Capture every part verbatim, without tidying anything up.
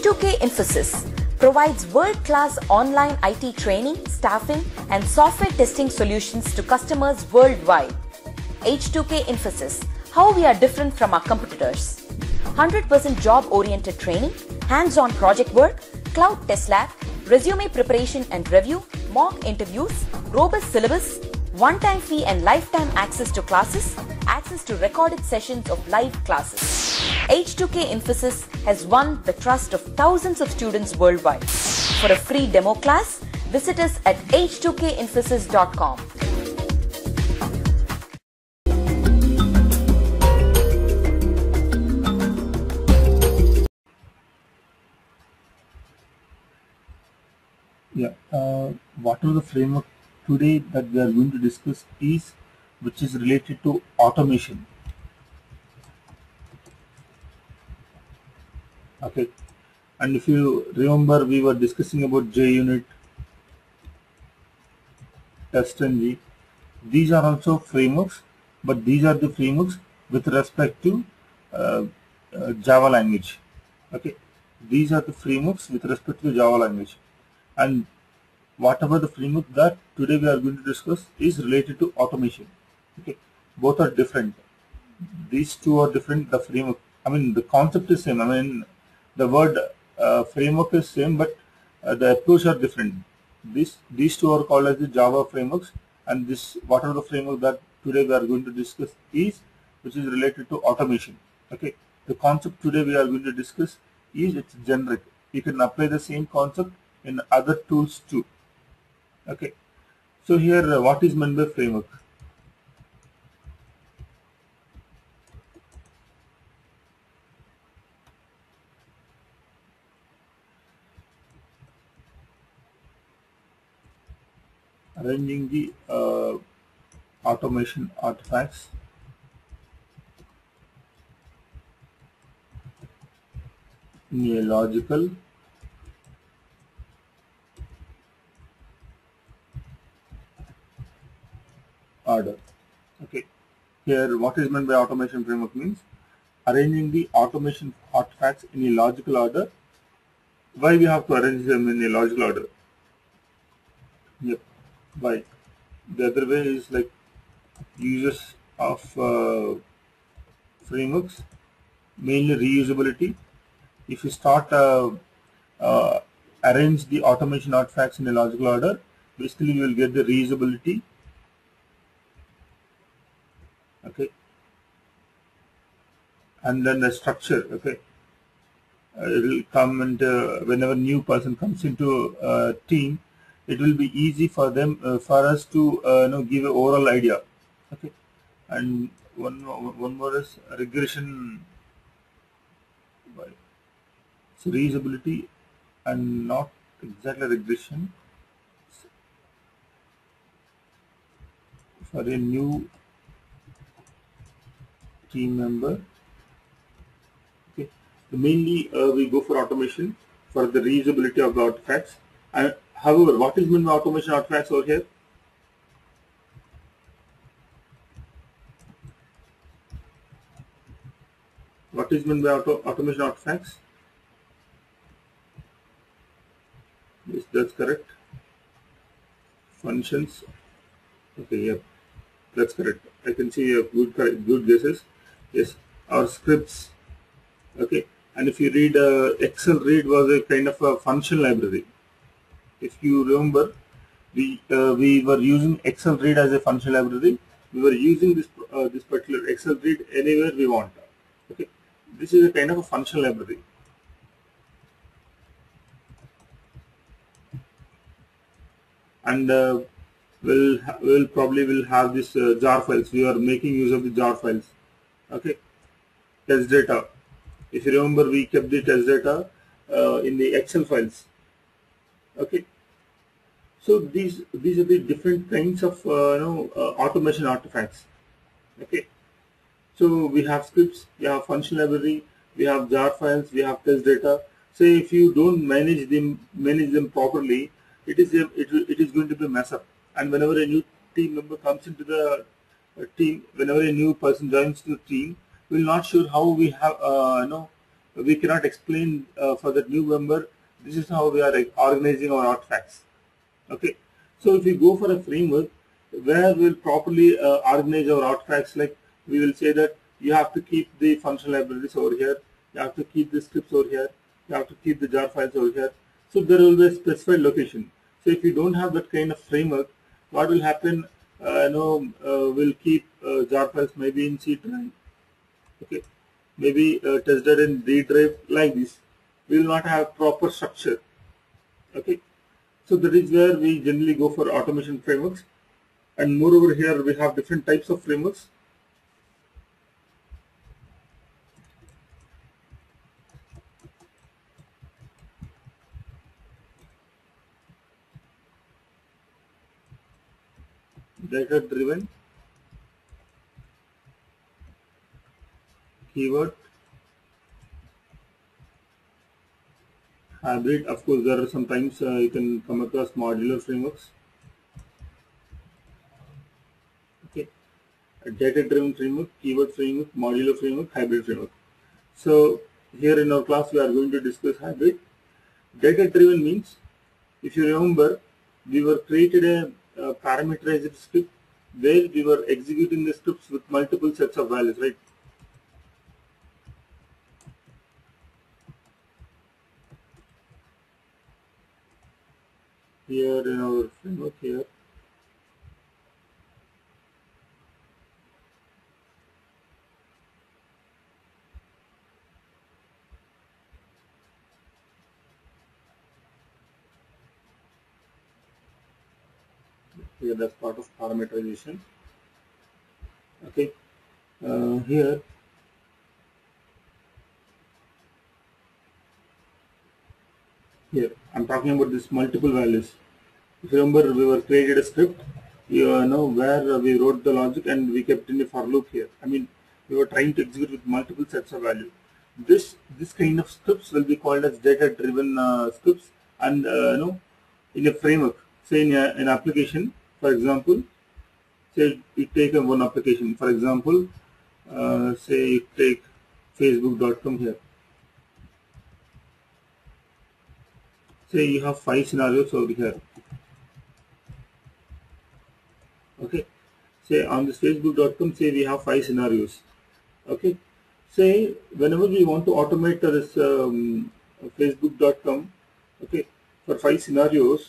H two K Infosys provides world-class online I T training, staffing, and software testing solutions to customers worldwide. H two K Infosys, how we are different from our competitors. one hundred percent job-oriented training, hands-on project work, cloud test lab, resume preparation and review, mock interviews, robust syllabus, one-time fee and lifetime access to classes, access to recorded sessions of live classes. H two K Infosys has won the trust of thousands of students worldwide. For a free demo class, visit us at h two k infosys dot com. Yeah, uh, what are the framework today that we are going to discuss is which is related to automation. Okay, and if you remember, we were discussing about JUnit, TestNG. These are also frameworks, but these are the frameworks with respect to uh, uh, Java language. Okay, these are the frameworks with respect to Java language, and whatever the framework that today we are going to discuss is related to automation. Okay, both are different. These two are different. The framework, I mean, the concept is same. I mean, the word uh, framework is same, but uh, the approach are different. These these two are called as the Java frameworks, and this whatever the framework that today we are going to discuss is which is related to automation. Okay, the concept today we are going to discuss is it's generic. You can apply the same concept in other tools too. Okay, so here uh, what is meant by framework? Arranging the uh, automation artifacts in a logical order. Okay, here what is meant by automation framework means arranging the automation artifacts in a logical order. Why we have to arrange them in a logical order? Yep. Why? The other way is like uses of uh, frameworks, mainly reusability. If you start uh, uh, arrange the automation artifacts in a logical order, basically you will get the reusability. Okay, and then the structure. Okay, uh, it will come and uh, whenever new person comes into a team, it will be easy for them uh, for us to uh, you know give an overall idea. Okay, and one more, one more is regression. So reusability and not exactly regression for a new team member. Okay, so mainly uh, we go for automation for the reusability of the artifacts. And however, what is meant by automation artifacts over here? What is meant by auto automation artifacts? Yes, that's correct. Functions. Okay, yeah, that's correct. I can see a good good guesses. Yes, our scripts. Okay, and if you read uh, Excel, read was a kind of a function library. If you remember, we uh, we were using Excel read as a function library. We were using this uh, this particular Excel read anywhere we want. Okay, this is a kind of a function library. And uh, we'll we'll probably will have this uh, jar files. We are making use of the jar files. Okay, test data. If you remember, we kept the test data uh, in the Excel files. Okay, so these these are the different kinds of uh, you know uh, automation artifacts. Okay, so we have scripts, we have function library, we have jar files, we have test data. So if you don't manage them manage them properly, it is a, it, it is going to be a mess up. And whenever a new team member comes into the uh, team, whenever a new person joins the team, we're not sure how we have uh, you know we cannot explain uh, for the new member, this is how we are organizing our artifacts. Okay, so if we go for a framework where we'll properly uh, organize our artifacts, like we will say that you have to keep the functional libraries over here, you have to keep the scripts over here, you have to keep the jar files over here. So there will be a specified location. So if you don't have that kind of framework, what will happen? Uh, you know, uh, we'll keep uh, jar files maybe in C drive, okay, maybe uh, tested in D drive, like this. We will not have proper structure. Okay, so that is where we generally go for automation frameworks. And moreover, here we have different types of frameworks. Data driven, keyword, hybrid. Of course, there are sometimes uh, you can come across modular frameworks. Okay, a data driven framework, keyword framework, modular framework, hybrid framework. So here in our class we are going to discuss hybrid. Data driven means, if you remember, we were created a, a parameterized script where we were executing the scripts with multiple sets of values, right? Here in our framework here, here that's part of parameterization. Okay, uh, here here I'm talking about this multiple values. If you remember, we were created a script, you know, where we wrote the logic and we kept in a for loop here. I mean, we were trying to execute with multiple sets of value. This this kind of scripts will be called as data driven uh, scripts, and uh, you know, in a framework, say in a, an application, for example, say you take a one application, for example, uh, say you take facebook dot com here. Say you have five scenarios over here. Okay, say on this facebook dot com, say we have five scenarios. Okay, say whenever we want to automate this um, facebook dot com, okay, for five scenarios,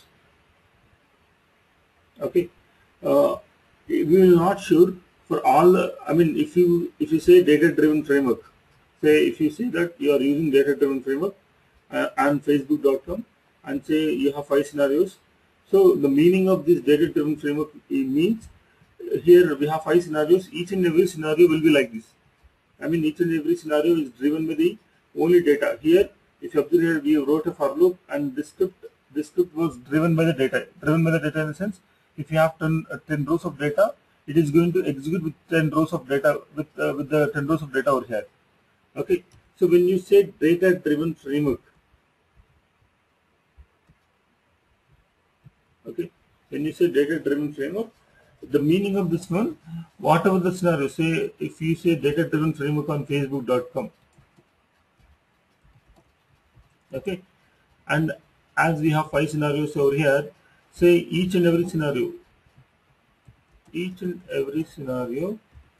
okay, uh, we will not sure for all the, I mean, if you if you say data driven framework, say if you say that you are using data driven framework uh, and facebook dot com, and say you have five scenarios. So the meaning of this data driven framework, it means uh, here we have five scenarios, each and every scenario will be like this. I mean, each and every scenario is driven by the only data. Here, if you observe here, we wrote a for loop, and this script, this script was driven by the data. Driven by the data in the sense, if you have ten, uh, ten rows of data, it is going to execute with ten rows of data, with uh, with the ten rows of data over here. Okay. So when you say data driven framework, okay, when you say data driven framework, the meaning of this one, whatever the scenario, say if you say data driven framework on facebook dot com, okay, and as we have five scenarios over here, say each and every scenario, each and every scenario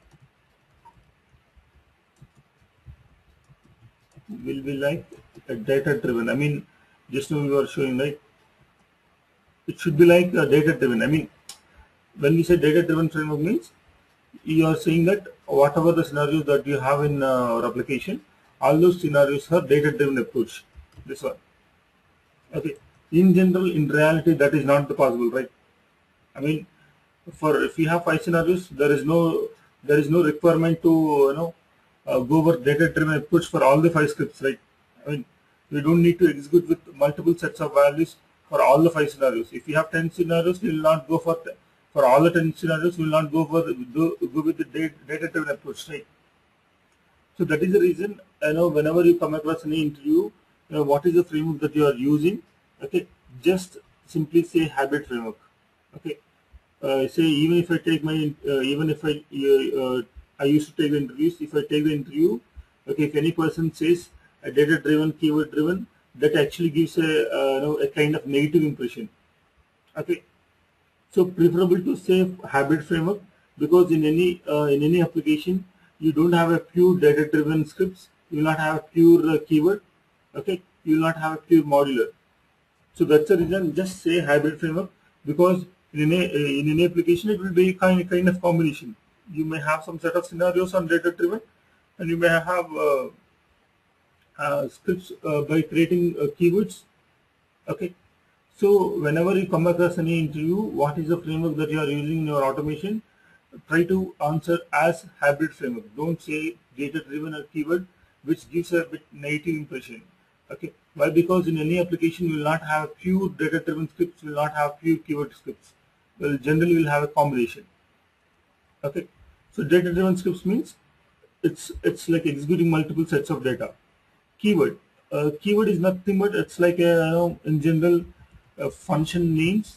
will be like a data driven. I mean, just now we were showing, right, it should be like a data driven. I mean, when we say data driven framework means, you are saying that whatever the scenarios that you have in uh, our application, all those scenarios are data driven approach. This one. Okay. In general, in reality, that is not the possible, right? I mean, for if you have five scenarios, there is no there is no requirement to you know uh, go over data driven approach for all the five scripts, right? I mean, we don't need to execute with multiple sets of values for all the five scenarios. If you have ten scenarios, we will not go for for all the ten scenarios. We will not go for do, go with the data driven approach, right? So that is the reason, you know, whenever you come across any interview, you know, what is the framework that you are using? Okay, just simply say hybrid framework. Okay, uh, say even if I take my uh, even if I uh, uh, I used to take the interviews. If I take the interview, okay, if any person says a data driven, keyword driven, that actually gives a, uh, you know, a kind of negative impression. Okay, so preferable to say hybrid framework, because in any uh, in any application you don't have a pure data driven scripts, you will not have a pure uh, keyword. Okay, you will not have a pure modular. So that's the reason just say hybrid framework, because in any, in any application it will be kind, kind of combination. You may have some set of scenarios on data driven, and you may have uh, uh, scripts uh, by creating uh, keywords. Okay, so whenever you come across any interview, what is the framework that you are using in your automation? Try to answer as hybrid framework. Don't say data driven or keyword, which gives a bit negative impression. Okay, why? Because in any application you will not have pure data driven scripts, you will not have pure keyword scripts. Well, generally will have a combination. Okay, so data driven scripts means it's it's like executing multiple sets of data. Keyword, uh, keyword is nothing but it's like a, you know, in general uh, function names,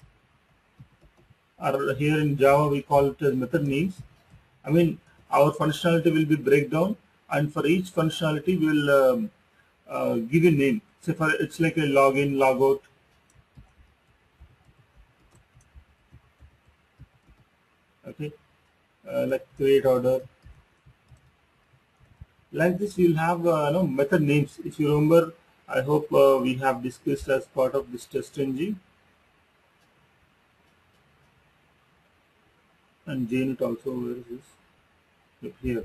or here in Java we call it as method names. I mean, our functionality will be breakdown, and for each functionality we will um, uh, give a name. Say for it's like a login, logout. Okay, uh, like create order. Like this, we will have uh, no method names. If you remember, I hope uh, we have discussed as part of this test engine, and J N it also. Where is this? Look here.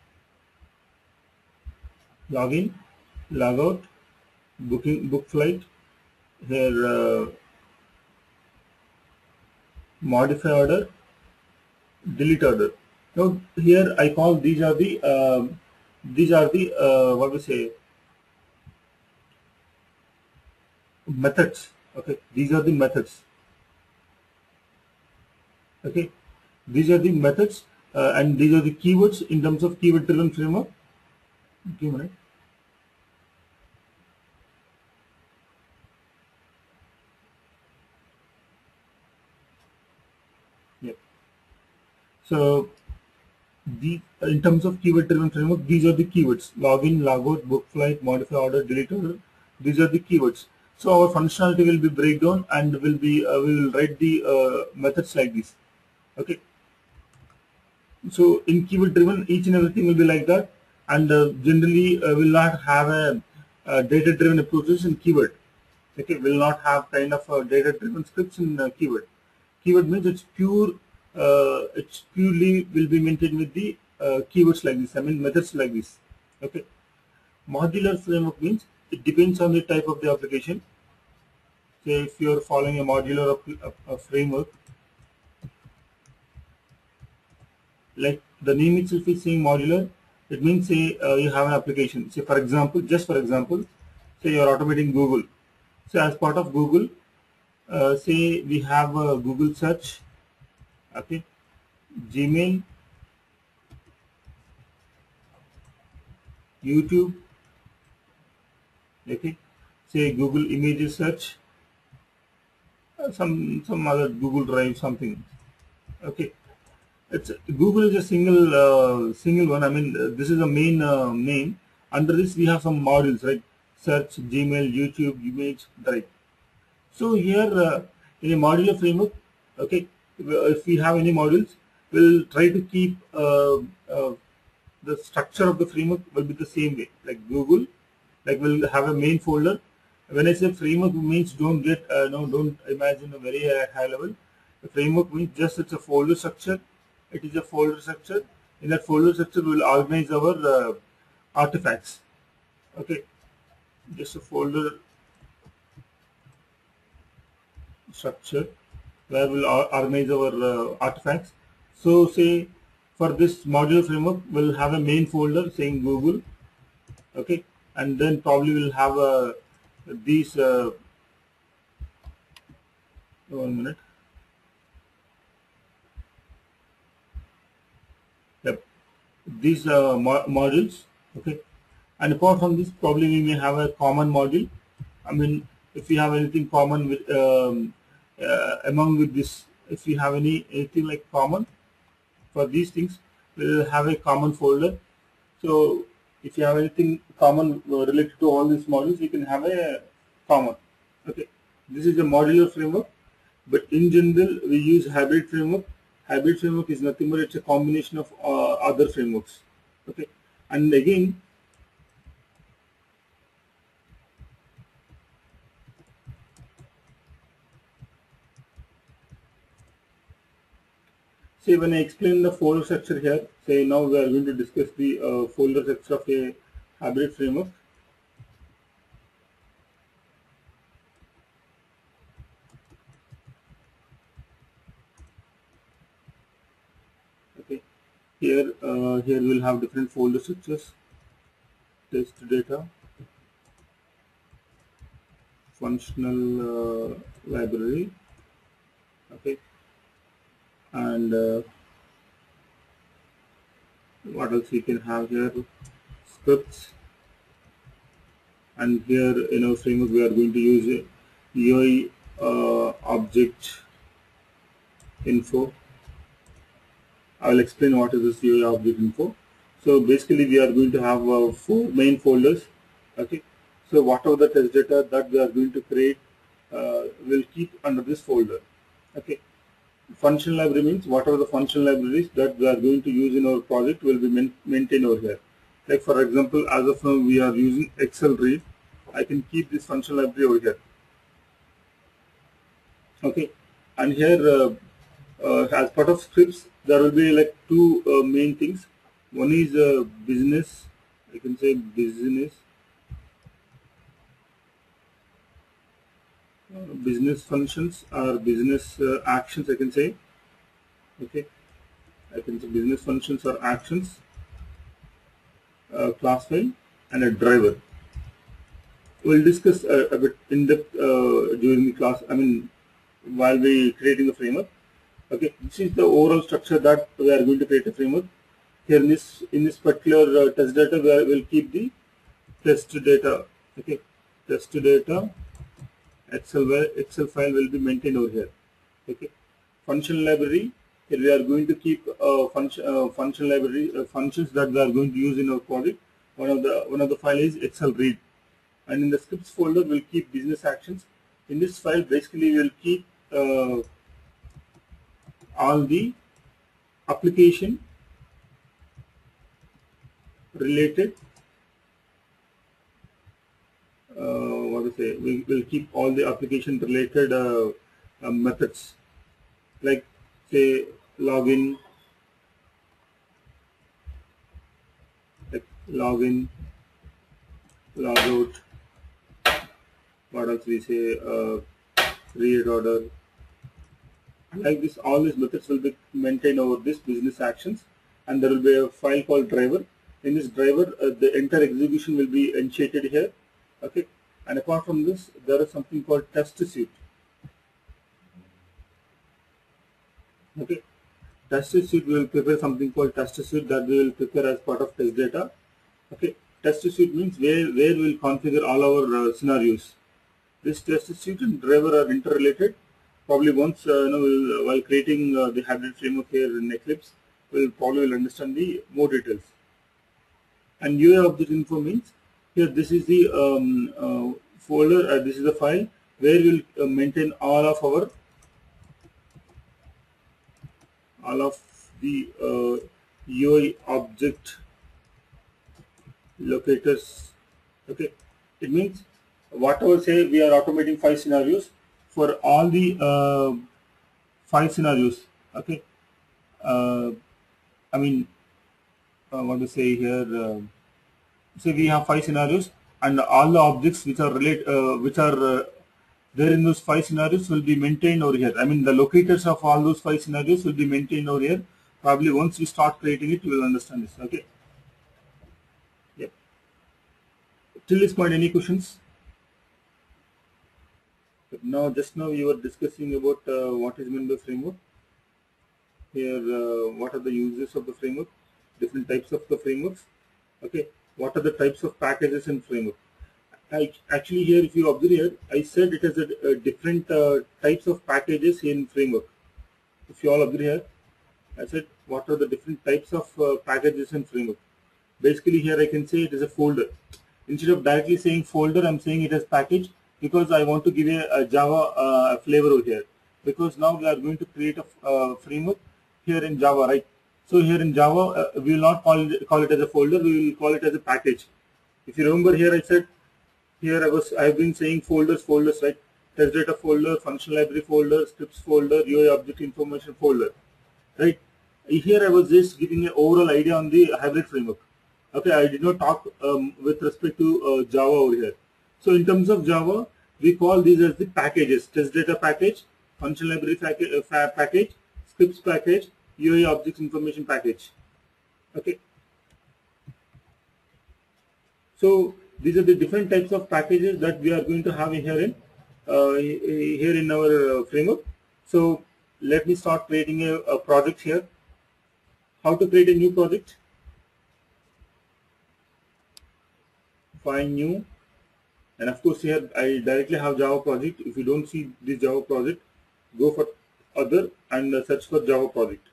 Login, logout, booking, book flight. Here, uh, modify order, delete order. Now here I call these are the uh, these are the uh, what we say methods. Okay, these are the methods. Okay, these are the methods, uh, and these are the keywords in terms of keyword driven framework. Give a minute. Yep. So the in terms of keyword driven framework, these are the keywords: login, logout, book flight, modify order, delete order. These are the keywords. So our functionality will be breakdown, and will be uh, we will write the uh, methods like this. Okay. So in keyword driven, each and everything will be like that, and uh, generally uh, will not have a, a data driven approaches in keyword. Okay, will not have kind of a data driven scripts in uh, keyword. Keyword means it's pure, uh, it's purely will be maintained with the uh, keywords like this. I mean methods like this. Okay, modular framework means it depends on the type of the application. Say if you are following a modular a, a framework, like the name itself is saying modular, it means say uh, you have an application. Say for example, just for example, say you are automating Google. So as part of Google, uh, say we have a Google search, okay, Gmail, YouTube, okay, say Google images search, uh, some some other Google Drive something, okay. It's Google is a single uh, single one. I mean, uh, this is the main uh, name. Under this, we have some modules, right? Search, Gmail, YouTube, image, Drive. So here, uh, in a modular framework, okay, if we have any modules, we'll try to keep uh, uh, the structure of the framework will be the same way. Like Google, like we'll have a main folder. When I say framework, means don't get uh, no, don't imagine a very uh, high level. The framework means just it's a folder structure. It is a folder structure. In that folder structure, we will organize our uh, artifacts. Okay, just a folder structure where we will organize our uh, artifacts. So, say for this modular framework, we'll have a main folder saying Google. Okay, and then probably we'll have uh, these. Uh, one minute. Yep. These uh, mo modules, okay, and apart from this, probably we may have a common module. I mean, if we have anything common with um, uh, among with this, if we have any anything like common for these things, we'll have a common folder. So if you have anything common uh, related to all these modules, you can have a common. Okay, this is a modular framework, but in general we use hybrid framework. Hybrid framework is nothing but it's a combination of uh, other frameworks. Okay, and again, say when I explain the folder structure here, say now we are going to discuss the uh, folder structure of a hybrid framework. Okay, here uh, here we'll have different folder structures: test data, functional uh, library. Okay, and uh, what else we can have here? Scripts, and here in our framework we are going to use U I uh, object info. I will explain what is this U I object info. So basically we are going to have uh, four main folders. Okay, so whatever the test data that we are going to create uh, will keep under this folder. Okay, function library means whatever the function libraries that we are going to use in our project will be main maintained over here. Like for example, as of now we are using Excel read. I can keep this function library over here. Okay, and here uh, uh, as part of scripts there will be like two uh, main things. One is uh, business, I can say business uh, business functions or business uh, actions, I can say. Okay, I can say business functions or actions, uh, class file, and a driver. We'll discuss uh, a bit in depth uh, during the class, I mean while we creating the framework. Okay, this is the overall structure that we are going to create a framework. Here in this in this particular uh, test data we are, will keep the test data. Okay, test data Excel Excel file will be maintained over here. Okay, function library, here we are going to keep uh, function uh, function library uh, functions that we are going to use in our project. One of the one of the file is Excel read, and in the scripts folder we'll keep business actions. In this file basically we will keep uh, all the application related uh, what to say we will keep all the application related uh, uh, methods, like say login, like login, logout, what else we say, uh, create order. Like this, all these methods will be maintained over this business actions, and there will be a file called driver. In this driver, uh, the entire execution will be initiated here. Okay, and apart from this, there is something called test suite. Okay, test suite we will prepare something called test suite that we will prepare as part of test data. Okay, test suite means where where we will configure all our uh, scenarios. This test suite and driver are interrelated. Probably once uh, you know we'll, while creating uh, the hybrid framework here in Eclipse, we'll probably will understand the more details. And U I object info means here this is the um, uh, folder, uh, this is the file where we'll uh, maintain all of our all of the uh, U I object locators. Okay, it means whatever, say we are automating five scenarios. For all the uh, five scenarios, okay, uh, I mean, uh, what to say here, uh, say we have five scenarios, and all the objects which are relate, uh, which are uh, there in those five scenarios will be maintained over here. I mean, the locators of all those five scenarios will be maintained over here. Probably once we start creating it, we will understand this. Okay. Yep. Till this point, any questions? Now, just now you were discussing about uh, what is meant by framework. Here, uh, what are the uses of the framework? Different types of the frameworks. Okay, what are the types of packages in framework? I, actually, here, if you observe here, I said it has a, a different uh, types of packages in framework. If you all observe here, I said what are the different types of uh, packages in framework. Basically here I can say it is a folder. Instead of directly saying folder, I'm saying it as package, because I want to give a, a Java uh, flavor over here. Because now we are going to create a uh, framework here in Java, right? So here in Java, uh, we will not call it, call it as a folder, we will call it as a package. If you remember here, I said, here I was, I have been saying folders, folders, right? Test data folder, function library folder, scripts folder, U I object information folder, right? Here I was just giving an overall idea on the hybrid framework. Okay, I did not talk um, with respect to uh, Java over here. So in terms of Java, we call these as the packages: test data package, function library uh, package, scripts package, U I objects information package. Okay. So these are the different types of packages that we are going to have here in uh, here in our uh, framework. So let me start creating a, a project here. How to create a new project? Find new, and of course here I directly have Java project. If you don't see this Java project, go for other and uh, search for Java project.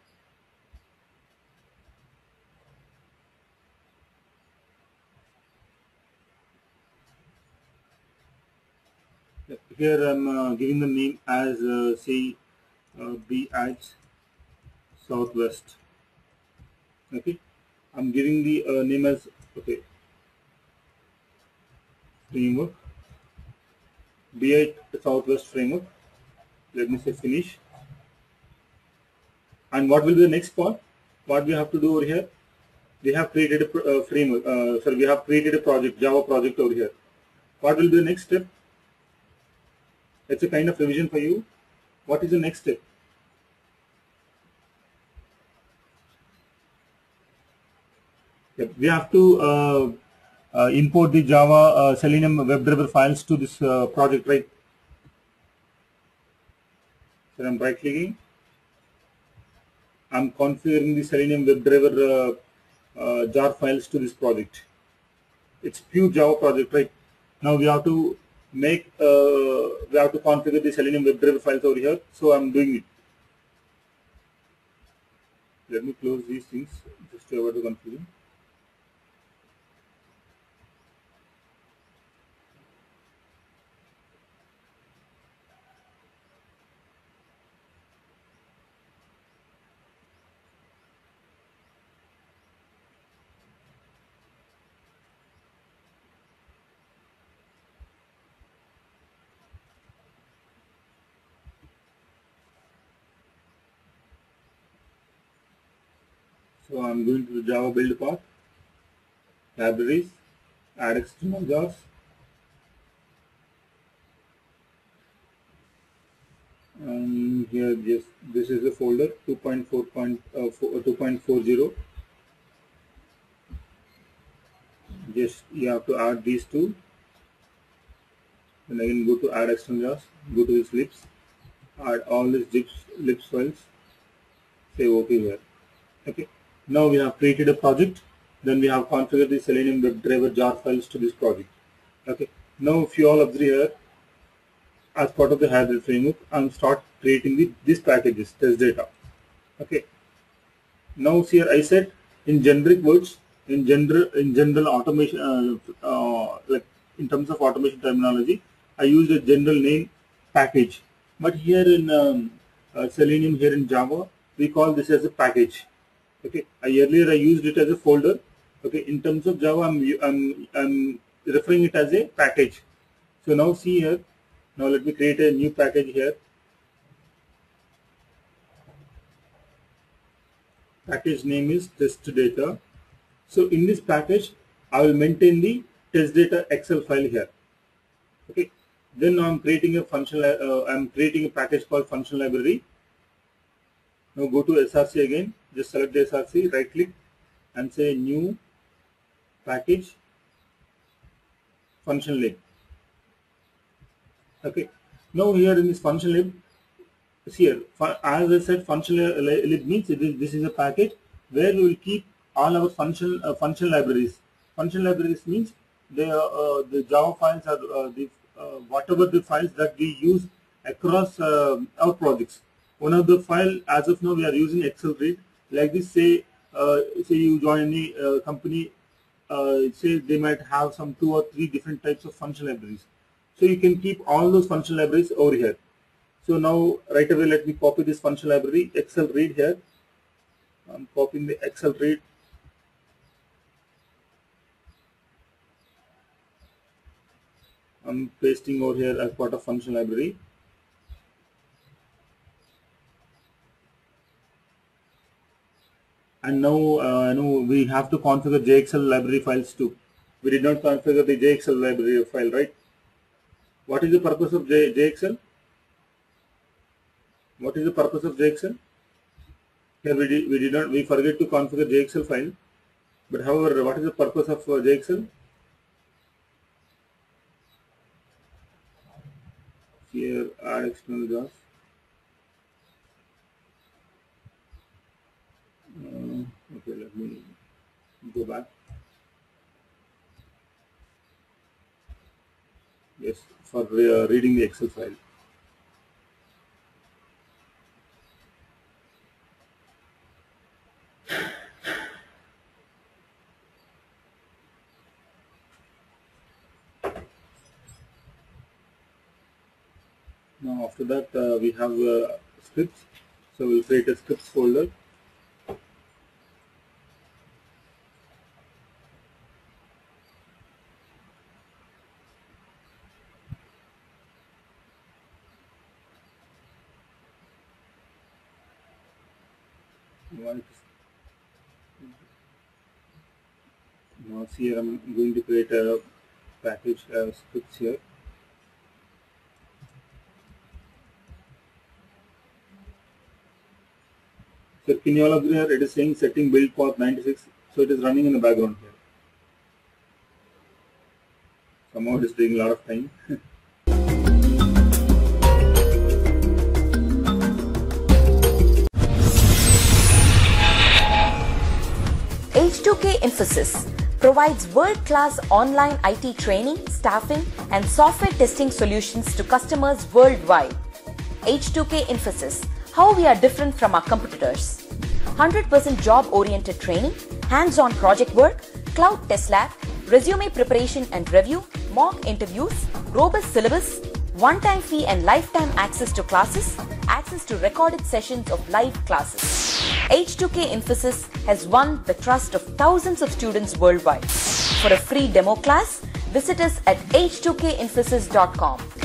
Here I'm uh, giving the name as uh, say uh, B H Southwest. Okay, I'm giving the uh, name as okay framework, B H Southwest framework. Let me say finish. And what will be the next part? What we have to do over here? We have created a uh, framework. Uh, sorry, we have created a project, Java project over here. What will be the next step? It's a kind of revision for you. What is the next step? Yep. We have to uh, uh, import the Java uh, Selenium WebDriver files to this uh, project, right? So I'm right clicking. I'm configuring the Selenium WebDriver uh, uh, jar files to this project. It's pure Java project, right? Now we have to make uh, we have to configure the Selenium WebDriver files over here. So I'm doing it. Let me close these things just to avoid the confusion. So I'm going to the Java build path, libraries, add external jars, and here just this is the folder two point four point four. Just you have to add these two, and again go to add external jars, go to this libs, add all these libs, libs files, say OK here. Okay. Now we have created a project, then we have configured the Selenium WebDriver jar files to this project. Okay. Now if you all observe here, as part of the hybrid framework, I'm start creating the these packages, test data. Okay. Now here I said in generic words, in general in general automation, uh, uh, like in terms of automation terminology, I used a general name package. But here in um, uh, Selenium, here in Java, we call this as a package. Okay, I, earlier I used it as a folder. Okay, in terms of Java, I'm, I'm, I'm referring it as a package. So now see here, now let me create a new package here. Package name is test data. So in this package, I will maintain the test data Excel file here. Okay, then now I'm creating a function, uh, I'm creating a package called function library. Now go to S R C again, just select the S R C, right click and say new package function lib. Okay, now here in this function lib, see here, as I said, function lib means it is, this is a package where we will keep all our function uh, function libraries. Function libraries means the uh, the Java files are uh, the uh, whatever the files that we use across uh, our projects. One of the file, as of now, we are using Excel read. Like this, say, uh, say you join any uh, company uh, say they might have some two or three different types of function libraries. So you can keep all those function libraries over here. So now right away let me copy this function library, Excel read here. I'm copying the Excel read. I'm pasting over here as part of function library. And now, uh, now we have to configure J X L library files too. We did not configure the J X L library file, right? What is the purpose of J JXL? What is the purpose of J X L? Here we did, we did not, we forget to configure J X L file. But however, what is the purpose of uh, J X L? Here, add external jobs. Uh, okay, let me go back. Yes, for uh, reading the Excel file. Now after that uh, we have uh, scripts, so we'll create a scripts folder. Now here I'm going to create a package uh, scripts here. So can you all agree here? It is saying setting build path ninety-six, so it is running in the background here. Somehow it is taking a lot of time. H two K Infosys provides world-class online I T training, staffing, and software testing solutions to customers worldwide. H two K Infosys, how we are different from our competitors. one hundred percent job-oriented training, hands-on project work, cloud test lab, resume preparation and review, mock interviews, robust syllabus, one-time fee and lifetime access to classes, access to recorded sessions of live classes. H two K Infosys has won the trust of thousands of students worldwide. For a free demo class, visit us at h two k infosys dot com.